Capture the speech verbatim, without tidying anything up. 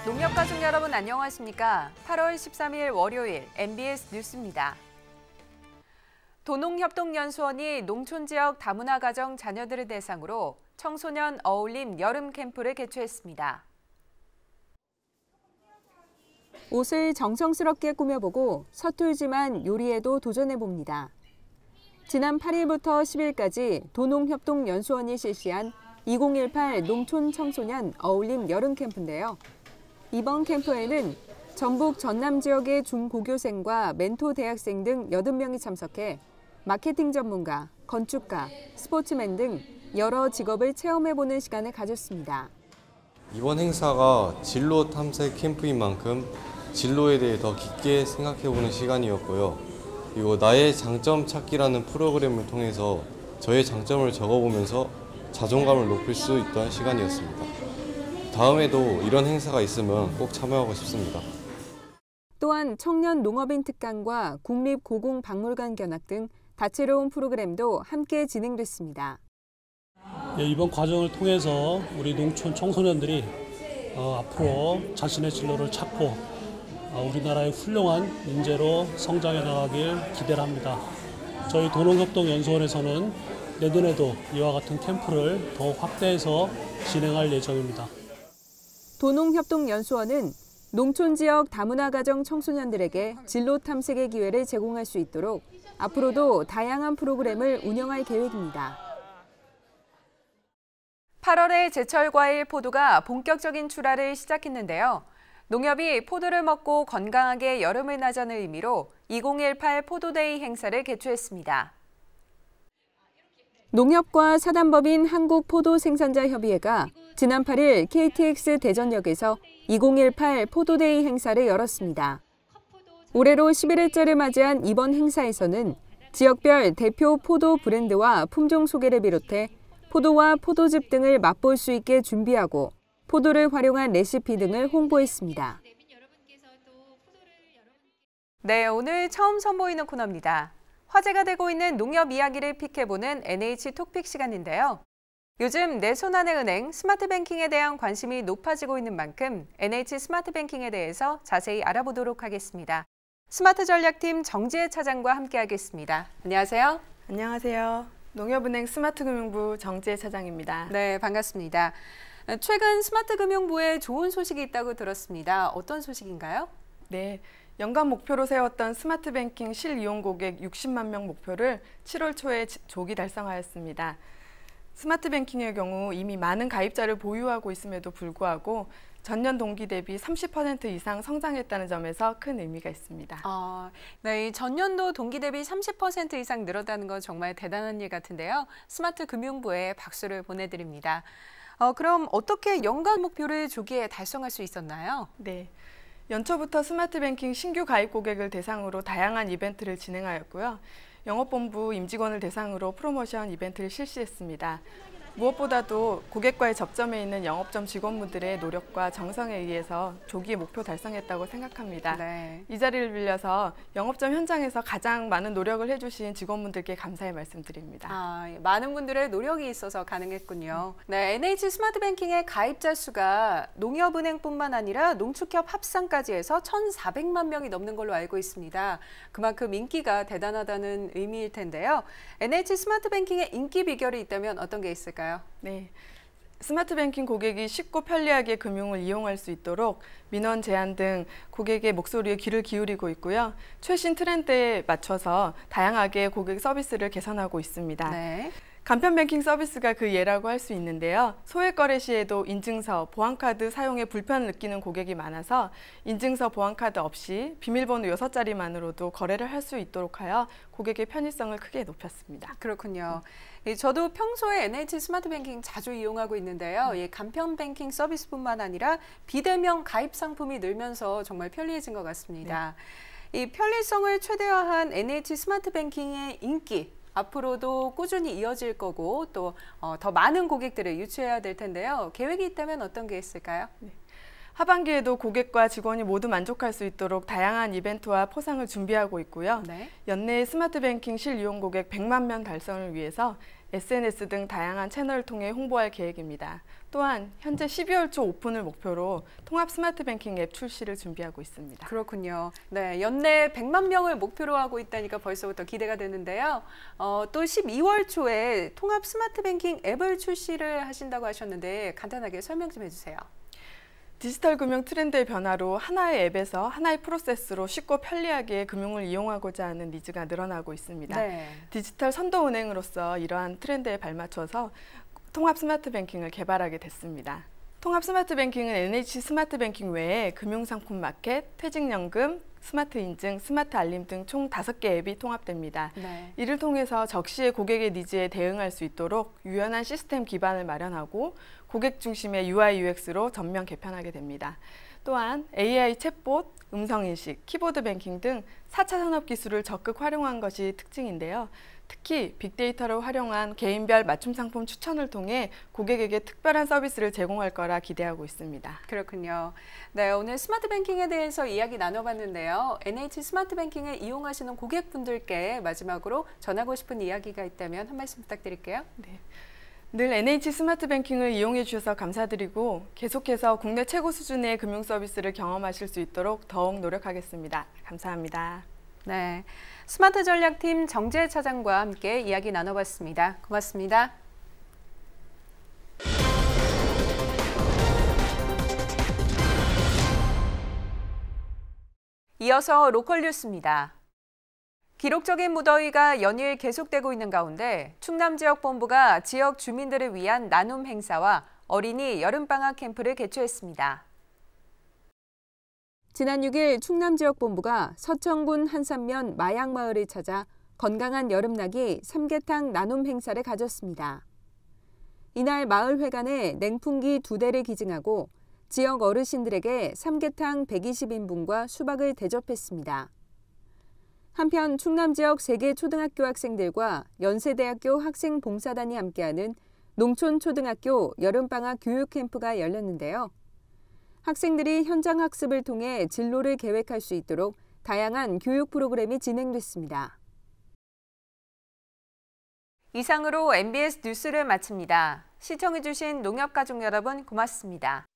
농협 가족 여러분 안녕하십니까? 팔월 십삼일 월요일 엠비에스 뉴스입니다. 도농협동연수원이 농촌지역 다문화 가정 자녀들을 대상으로 청소년 어울림 여름 캠프를 개최했습니다. 옷을 정성스럽게 꾸며보고 서툴지만 요리에도 도전해봅니다. 지난 팔일부터 십일까지 도농협동연수원이 실시한 이천십팔 농촌 청소년 어울림 여름 캠프인데요. 이번 캠프에는 전북 전남 지역의 중고교생과 멘토 대학생 등 여덟 명이 참석해 마케팅 전문가, 건축가, 스포츠맨 등 여러 직업을 체험해보는 시간을 가졌습니다. 이번 행사가 진로 탐색 캠프인 만큼 진로에 대해 더 깊게 생각해보는 시간이었고요. 그리고 나의 장점 찾기라는 프로그램을 통해서 저의 장점을 적어보면서 자존감을 높일 수 있던 시간이었습니다. 다음에도 이런 행사가 있으면 꼭 참여하고 싶습니다. 또한 청년 농업인 특강과 국립고궁박물관 견학 등 다채로운 프로그램도 함께 진행됐습니다. 예, 이번 과정을 통해서 우리 농촌 청소년들이 어, 앞으로 자신의 진로를 찾고 어, 우리나라의 훌륭한 인재로 성장해 나가길 기대를 합니다. 저희 도농협동연수원에서는 내년에도 이와 같은 캠프를 더욱 확대해서 진행할 예정입니다. 도농협동연수원은 농촌 지역 다문화 가정 청소년들에게 진로 탐색의 기회를 제공할 수 있도록 앞으로도 다양한 프로그램을 운영할 계획입니다. 팔월에 제철 과일 포도가 본격적인 출하를 시작했는데요. 농협이 포도를 먹고 건강하게 여름을 나자는 의미로 이천십팔 포도데이 행사를 개최했습니다. 농협과 사단법인 한국포도생산자협의회가 지난 팔일 케이티엑스 대전역에서 이천십팔 포도데이 행사를 열었습니다. 올해로 십일회째를 맞이한 이번 행사에서는 지역별 대표 포도 브랜드와 품종 소개를 비롯해 포도와 포도즙 등을 맛볼 수 있게 준비하고 포도를 활용한 레시피 등을 홍보했습니다. 네, 오늘 처음 선보이는 코너입니다. 화제가 되고 있는 농협 이야기를 픽해보는 엔에이치 톡픽 시간인데요. 요즘 내 손안의 은행 스마트뱅킹에 대한 관심이 높아지고 있는 만큼 엔에이치 스마트뱅킹에 대해서 자세히 알아보도록 하겠습니다. 스마트 전략팀 정지혜 차장과 함께하겠습니다. 안녕하세요. 안녕하세요. 농협은행 스마트금융부 정지혜 차장입니다. 네, 반갑습니다. 최근 스마트금융부에 좋은 소식이 있다고 들었습니다. 어떤 소식인가요? 네. 연간 목표로 세웠던 스마트뱅킹 실이용 고객 육십만 명 목표를 칠월 초에 조기 달성하였습니다. 스마트뱅킹의 경우 이미 많은 가입자를 보유하고 있음에도 불구하고 전년 동기 대비 삼십 퍼센트 이상 성장했다는 점에서 큰 의미가 있습니다. 아, 네, 이 전년도 동기 대비 삼십 퍼센트 이상 늘었다는 건 정말 대단한 일 같은데요. 스마트금융부에 박수를 보내드립니다. 어, 그럼 어떻게 연간 목표를 조기에 달성할 수 있었나요? 네. 연초부터 스마트뱅킹 신규 가입 고객을 대상으로 다양한 이벤트를 진행하였고요. 영업본부 임직원을 대상으로 프로모션 이벤트를 실시했습니다. 무엇보다도 고객과의 접점에 있는 영업점 직원분들의 노력과 정성에 의해서 조기 목표 달성했다고 생각합니다. 네. 이 자리를 빌려서 영업점 현장에서 가장 많은 노력을 해주신 직원분들께 감사의 말씀드립니다. 아, 많은 분들의 노력이 있어서 가능했군요. 네, 엔에이치 스마트뱅킹의 가입자 수가 농협은행뿐만 아니라 농축협 합산까지 해서 천사백만 명이 넘는 걸로 알고 있습니다. 그만큼 인기가 대단하다는 의미일 텐데요. 엔에이치 스마트뱅킹의 인기 비결이 있다면 어떤 게 있을까요? 네, 스마트뱅킹 고객이 쉽고 편리하게 금융을 이용할 수 있도록 민원 제안 등 고객의 목소리에 귀를 기울이고 있고요. 최신 트렌드에 맞춰서 다양하게 고객 서비스를 개선하고 있습니다. 네. 간편 뱅킹 서비스가 그 예라고 할 수 있는데요. 소액 거래 시에도 인증서, 보안카드 사용에 불편을 느끼는 고객이 많아서 인증서, 보안카드 없이 비밀번호 여섯 자리만으로도 거래를 할 수 있도록 하여 고객의 편의성을 크게 높였습니다. 그렇군요. 음. 저도 평소에 엔에이치 스마트뱅킹 자주 이용하고 있는데요. 음. 이 간편 뱅킹 서비스뿐만 아니라 비대면 가입 상품이 늘면서 정말 편리해진 것 같습니다. 네. 이 편리성을 최대화한 엔에이치 스마트뱅킹의 인기, 앞으로도 꾸준히 이어질 거고 또 더 많은 고객들을 유치해야 될 텐데요. 계획이 있다면 어떤 게 있을까요? 네. 하반기에도 고객과 직원이 모두 만족할 수 있도록 다양한 이벤트와 포상을 준비하고 있고요. 네. 연내 스마트뱅킹 실이용 고객 백만 명 달성을 위해서 에스엔에스 등 다양한 채널을 통해 홍보할 계획입니다. 또한 현재 십이월 초 오픈을 목표로 통합 스마트 뱅킹 앱 출시를 준비하고 있습니다. 그렇군요. 네, 연내 백만 명을 목표로 하고 있다니까 벌써부터 기대가 되는데요. 어, 또 십이월 초에 통합 스마트 뱅킹 앱을 출시를 하신다고 하셨는데 간단하게 설명 좀 해주세요. 디지털 금융 트렌드의 변화로 하나의 앱에서 하나의 프로세스로 쉽고 편리하게 금융을 이용하고자 하는 니즈가 늘어나고 있습니다. 네. 디지털 선도은행으로서 이러한 트렌드에 발맞춰서 통합 스마트 뱅킹을 개발하게 됐습니다. 통합 스마트 뱅킹은 엔에이치 스마트 뱅킹 외에 금융상품 마켓, 퇴직연금, 스마트 인증, 스마트 알림 등 총 다섯 개 앱이 통합됩니다. 네. 이를 통해서 적시의 고객의 니즈에 대응할 수 있도록 유연한 시스템 기반을 마련하고 고객 중심의 유아이 유엑스로 전면 개편하게 됩니다. 또한 에이아이 챗봇, 음성인식, 키보드 뱅킹 등 사 차 산업 기술을 적극 활용한 것이 특징인데요. 특히 빅데이터를 활용한 개인별 맞춤 상품 추천을 통해 고객에게 특별한 서비스를 제공할 거라 기대하고 있습니다. 그렇군요. 네, 오늘 스마트 뱅킹에 대해서 이야기 나눠봤는데요. 엔에이치 스마트 뱅킹을 이용하시는 고객분들께 마지막으로 전하고 싶은 이야기가 있다면 한 말씀 부탁드릴게요. 네. 늘 엔에이치 스마트 뱅킹을 이용해 주셔서 감사드리고 계속해서 국내 최고 수준의 금융 서비스를 경험하실 수 있도록 더욱 노력하겠습니다. 감사합니다. 네, 스마트 전략팀 정재 차장과 함께 이야기 나눠봤습니다. 고맙습니다. 이어서 로컬 뉴스입니다. 기록적인 무더위가 연일 계속되고 있는 가운데 충남지역본부가 지역 주민들을 위한 나눔 행사와 어린이 여름방학 캠프를 개최했습니다. 지난 육 일 충남지역본부가 서천군 한산면 마양마을을 찾아 건강한 여름나기 삼계탕 나눔 행사를 가졌습니다. 이날 마을회관에 냉풍기 두 대를 기증하고 지역 어르신들에게 삼계탕 백이십 인분과 수박을 대접했습니다. 한편 충남 지역 세 개 초등학교 학생들과 연세대학교 학생봉사단이 함께하는 농촌초등학교 여름방학 교육 캠프가 열렸는데요. 학생들이 현장 학습을 통해 진로를 계획할 수 있도록 다양한 교육 프로그램이 진행됐습니다. 이상으로 엠비에스 뉴스를 마칩니다. 시청해주신 농협가족 여러분 고맙습니다.